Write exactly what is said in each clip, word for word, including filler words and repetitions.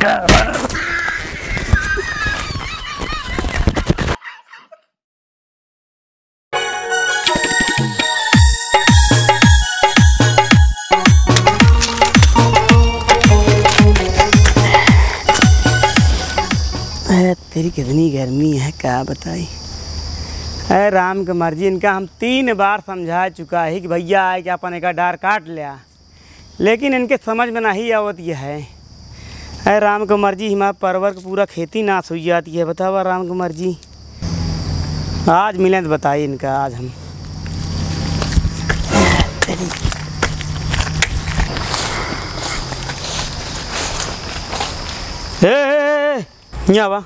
तेरी कितनी गर्मी है क्या बताई। अरे राम की मर्जी, इनका हम तीन बार समझा चुका है कि भैया आए कि अपन एक डार काट लिया, लेकिन इनके समझ में नहीं आवत यह है। अरे राम की मर्जी, हिमा परवर की पूरा खेती नाश हो जाती है। बतावा राम की मर्जी, आज मिलें तो बताइए इनका। आज हम यहाँ वा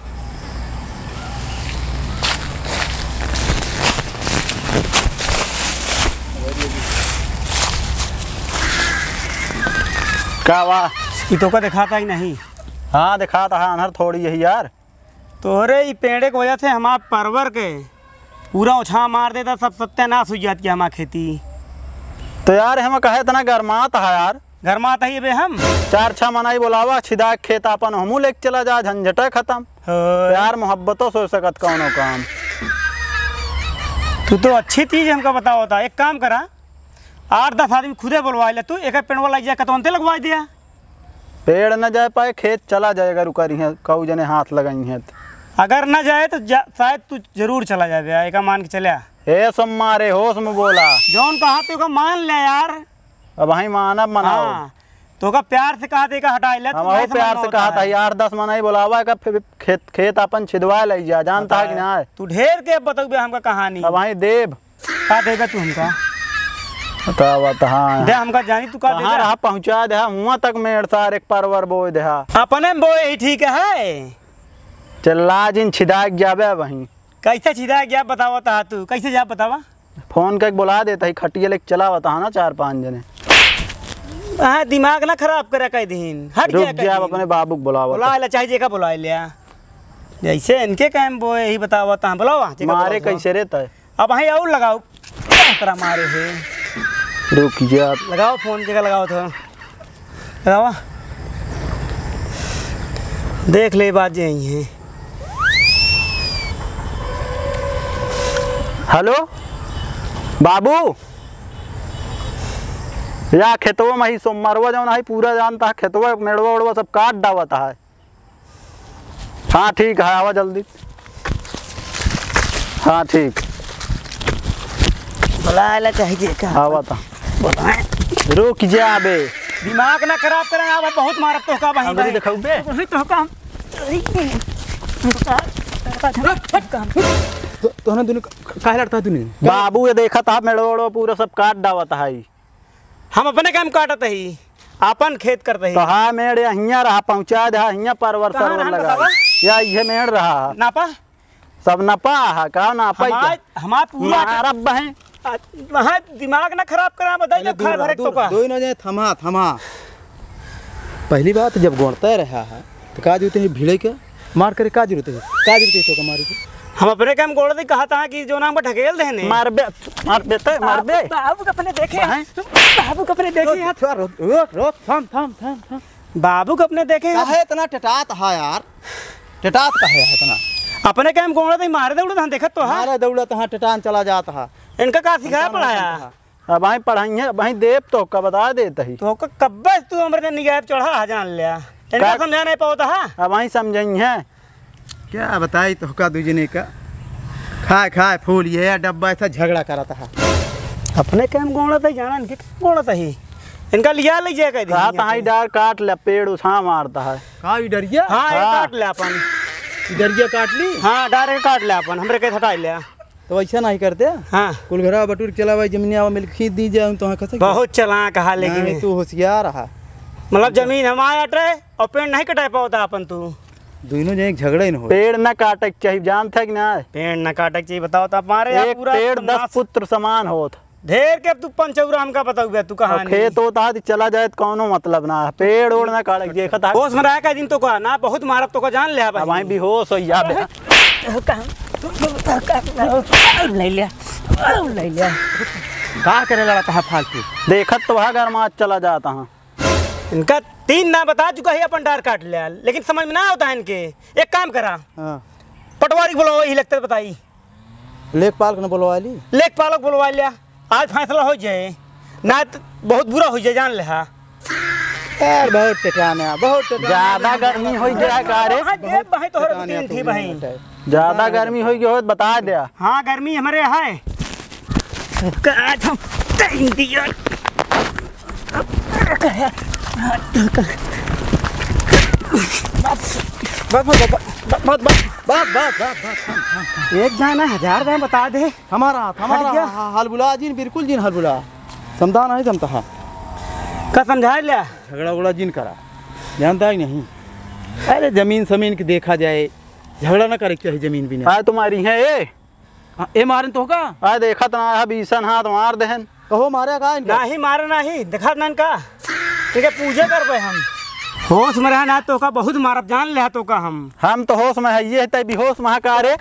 क्या वाह, ये तो का दिखाता ही नहीं। हाँ दिखाता है अनहर थोड़ी यही यार। तोहरे ये पेड़े की वजह से हमारा परवर के पूरा उछाल मार देता, सब सत्यानाश हो जाती है हमारी खेती। तो यार हम कहे इतना गरमात है यार। गरमात है बे हम चार छह मनाई बोलावा छिदा खेत अपन हमू लेके चला जा, झंझट खत्म। यार मोहब्बतों सोच सकत कौनो काम। तू तो अच्छी चीज हमको बताओ होता। एक काम करा, आठ दस आदमी खुदे बुलवा ले, तू एक पेड़ वाला जाए कतौनते लगवा दिया। पेड़ न जाए पाए खेत चला जाएगा, रुका रही है कऊ जने हाथ लगाई हैं। अगर न जाए तो जा, शायद तू जरूर चला जाए। एक मान के चलिया हे सब मारे होश में बोला जौन कहा तो का मान ले यार। अब वही मानब मनाओ। हाँ, तो का प्यार से कहा का हटा ले। हम प्यार से कहा था यार, दस मनाई बोलावा का खेत खेत अपन छिदवा ले जा, जानता है कि ना। तू ढेर के बताऊ हमका कहानी। अब वही देव का देगा तू हमका बतावा हाँ दे हमका जानी तू का कहाँ रहा पहुँचा दे हुआ तक मेड़ सार एक परवर बोए दे अपने बोए ही ठीक है। चल्ला जिन छिदा जाबे वहीं कैसे छिदा गया बतावा था तू कैसे जा बतावा। फोन करके बुला देता ही खटिया लेके चला बता ना चार पांच जने। हाँ दिमाग ना खराब करे कई दिन हट रुक जा अपने बाबू बुलावा बुला ले चाहिए का बुला लिया जैसे इनके काम बोए ही बतावा था बुलावा मारे कैसे रहता है। अब वहीं और लगाओ तेरा मारे है। रुक जा लगाओ फोन जगह लगाओ तो लगावा देख ले बात यही है। हेलो बाबू, या खेतवा में ही सोमवारवा जो है पूरा जानता है, खेतवा मेड़वा उड़वा सब काट डावता है। हाँ ठीक है आवा जल्दी। हाँ ठीक बुला ले चाहिए का आवा था बुलाए। रुक जा बे दिमाग ना खराब करे आवा बहुत मारत तो का वहीं अंदर दिखाऊ बे वहीं तो का तो तोहना दोनों काहे लड़ता तूने। बाबू ये देखा था मेड़वा उड़वा पूरा सब काट डावता है। हम अपने काम काटत ही अपन खेत करते ही। तो हाँ मेड़ यहाँ रहा पहुँचा दे यहाँ परवर सरवर लगा या ये मेड़ रहा नापा सब नपा है का नापा हमार पूरा अरब है। वहाँ दिमाग ना खराब करा बताइए खा भरे तो का दो न जाए थमा थमा। पहली बात जब गोड़ता रहा है तो का जरूरत है भिड़े के मार करे का जरूरत है का जरूरत है तो का मारे के। हम अपने काम गोड़ दे कहा था कि जो नाम का ढकेल देने मार बे मार बेटे मार बे बाबू को अपने देखे बाबू को अपने देखे यार रोक रोक थम थम थम थम बाबू को अपने देखे काहे इतना टटात है यार, टटात काहे है इतना। अपने काम गोड़ दे मारे दौड़ हम देखत तो है मारे दौड़त हां टटान चला जाता है। इनका का सिखाया पढ़ाया अब वहीं पढ़ाई है वहीं देव तो का बता देता ही तो कब्बे तू हमरे निगाह चढ़ा जान लिया इनका समझा नहीं पाता है। अब वहीं समझाई है क्या बताई तो का दूजने का खाए खाए फूल ये डब्बा ऐसा झगड़ा कराता है। अपने काम गोड़ा था जाना इनके गोड़ा था ही इनका लिया ले जाए कह कहा था डार काट ले पेड़ उछा मारता है। का ई डरिया हां ये काट ले अपन ई डरिया काट ली। हां डायरेक्ट काट ले अपन हमरे के हटा ले तो ऐसा नहीं करते। हां कुल घरा बटूर चला भाई जमीनिया मिल खींच दी जाए तो कैसे बहुत चला कहा लेकिन तू होशियार रहा मतलब जमीन हमारे अटरे और पेड़ नहीं कटा पाता अपन तू दोनों जने झगड़ा ही न हो। पेड़ न काटे चाहिए जानता है कि ना पेड़ न काटे चाहिए बताओ तो हमारे एक पेड़ दस पुत्र समान होत ढेर के तू पंचौरा हमका बताऊ तू कहानी खेत होता है चला जाए तो कौनो मतलब ना पेड़ ओड़ ना काटे देखा था होश में रहा का दिन तो का ना बहुत मारब तो का जान ले भाई वहीं भी होश हो या बे ले लिया ले लिया का करे लड़ा था फालतू देखत तो वहाँ घर माँ चला जाता हाँ इनका तीन ना बता चुका है अपन डार काट लिया, लेकिन समझ में ना होता है इनके। एक काम करा, हाँ पटवारी को बुलवा, यही लगता है बताई। लेखपाल को न बोलवा ली। लेखपाल को बुलवा लिया, आज फैसला हो जाए ना तो बहुत बुरा हो जाए, जान ले। हाँ यार बहुत टेटाना, बहुत टेटाना। ज्यादा गर्मी हो जाए का रे? बहन तो तीन थी बहन। ज्यादा गर्मी हो गई हो तो बता दिया। हाँ गर्मी हमारे यहाँ है। आज हम टाइम दिया। बस बस बस बस बस बस बस एक दाना हजार दाना बता दे। हमारा हाथ, हमारा हट गया। हा- हाल बुला जिन, बिल्कुल जिन हाल बुला। समझा नहीं जमता है, का समझा लिया। झगड़ा उगड़ा जिन करा, जानता ही नहीं। अरे जमीन समीन की देखा जाए, झगड़ा ना करे चाहिए जमीन भी नहीं। आए तुम्हारी है ये? हाँ, ए मारन तो होगा। आए देखा तो ना बीसन हाथ मार देहन। कहो मारे का इनका? ना ही मारे ना ही देखा ना इनका। ठीक है पूजा करबे हम। होश में रहा ना तो का बहुत मारब, जान ले तो का हम। हम तो होश में है, ये है बेहोश में का रे?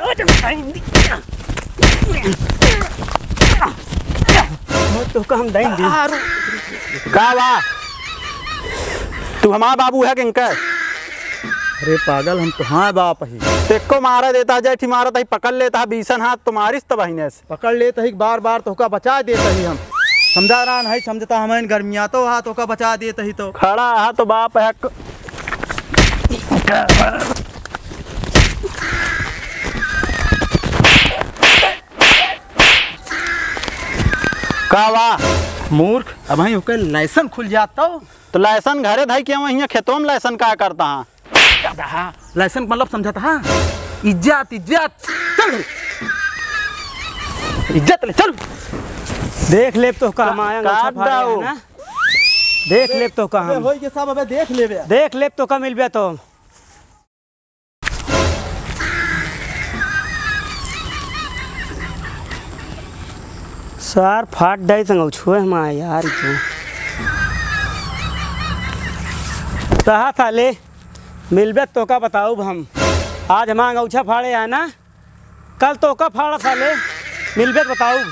तो का हम दाइन दी। का बा तू हमारा बाबू है किनका? अरे पागल, हम तो हाँ बाप ही। तेको मारा देता है, जैठी मारा था पकड़ लेता है बीसन हाथ, तुम्हारिस तो बहिने से पकड़ लेते ही बार बार तो का बचा देता ही हम। समझा रहा नहीं, समझता हमें गर्मिया तो हाथ तो का बचा देता ही। तो खड़ा है तो बाप है। का बा मूर्ख, अब वहीं होकर लाइसेंस खुल जाता हो। तो लाइसन घरे धाई क्यों वहीं खेतों में लाइसन का करता है? लाइसेंस मतलब समझाता हाँ, इज्जत इज्जत। चल इज्जत ले चल। देख ले तो का हम आएंगे काट दाओ। ना। देख ले तो का अबे हम। होई के सब अबे देख ले बे। देख ले तो का मिल गया तो। सार फाट डाई संग छुए हम आए यार क्यों कहा साले मिलबे तो का बताऊ हम। आज हम अंगूछा फाड़े है ना, कल तो का फाड़ा साले, मिलबे तो बताऊ।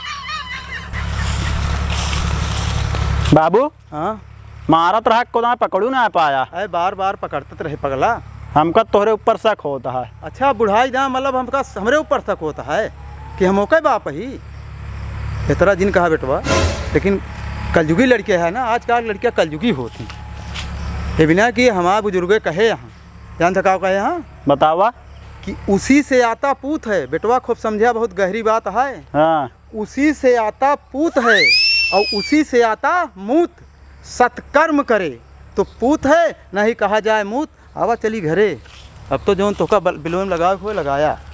बाबू हाँ मारत रहा को ना पकड़ू ना पाया। अरे बार बार पकड़ते रहे पगला। हमका तोहरे ऊपर शक होता है। अच्छा बुढ़ाई ना मतलब हमका हमरे ऊपर शक होता है कि हम ओके बाप ही। इतना जिन कहा बेटवा, लेकिन कलयुगी लड़के है ना, आजकल लड़कियाँ कलयुगी होती। ये बिना कि हमारे बुजुर्ग कहे यहाँ, जान थकाव कहे यहाँ बतावा कि उसी से आता पूत है। बेटवा खूब समझा, बहुत गहरी बात है। हाँ उसी से आता पूत है और उसी से आता मूत। सत्कर्म करे तो पूत है, नहीं कहा जाए मूत। आवा चली घरे, अब तो जो तो का बिलोन लगाए हुए लगाया।